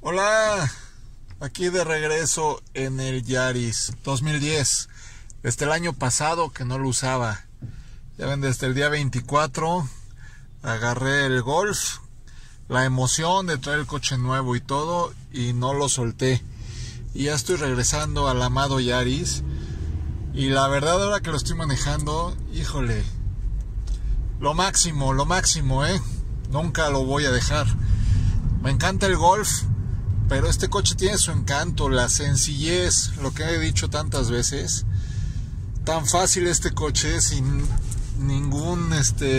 Hola, aquí de regreso en el Yaris 2010. Desde el año pasado que no lo usaba. Ya ven, desde el día 24 agarré el Golf, la emoción de traer el coche nuevo y todo, y no lo solté. Y ya estoy regresando al amado Yaris. Y la verdad, ahora que lo estoy manejando, híjole, lo máximo, nunca lo voy a dejar. Me encanta el Golf, pero este coche tiene su encanto, la sencillez, lo que he dicho tantas veces. Tan fácil este coche, sin ningún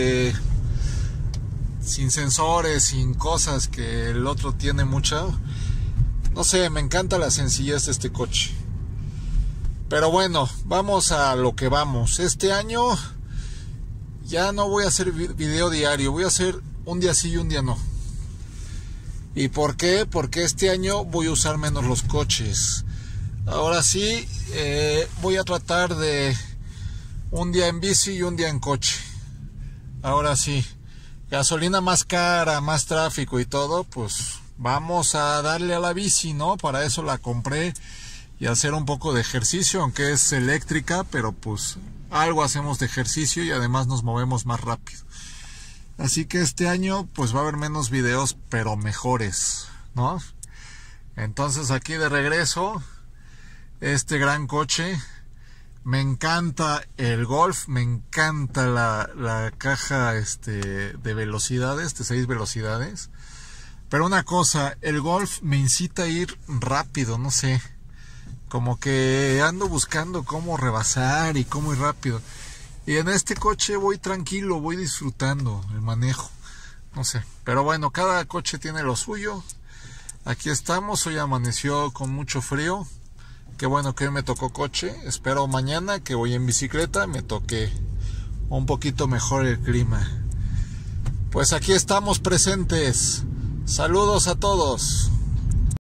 sin sensores, sin cosas que el otro tiene mucho. No sé, me encanta la sencillez de este coche. Pero bueno, vamos a lo que vamos. Este año ya no voy a hacer video diario, voy a hacer un día sí y un día no. ¿Y por qué? Porque este año voy a usar menos los coches. Ahora sí, voy a tratar de un día en bici y un día en coche. Ahora sí, gasolina más cara, más tráfico y todo, pues vamos a darle a la bici, ¿no? Para eso la compré, y hacer un poco de ejercicio, aunque es eléctrica, pero pues algo hacemos de ejercicio y además nos movemos más rápido. Así que este año pues va a haber menos videos, pero mejores, ¿no? Entonces aquí de regreso, este gran coche. Me encanta el Golf, me encanta la caja de velocidades, de 6 velocidades. Pero una cosa, el Golf me incita a ir rápido, no sé. Como que ando buscando cómo rebasar y cómo ir rápido. Y en este coche voy tranquilo, voy disfrutando el manejo. No sé, pero bueno, cada coche tiene lo suyo. Aquí estamos, hoy amaneció con mucho frío. Qué bueno que hoy me tocó coche. Espero mañana, que voy en bicicleta, me toque un poquito mejor el clima. Pues aquí estamos presentes. Saludos a todos.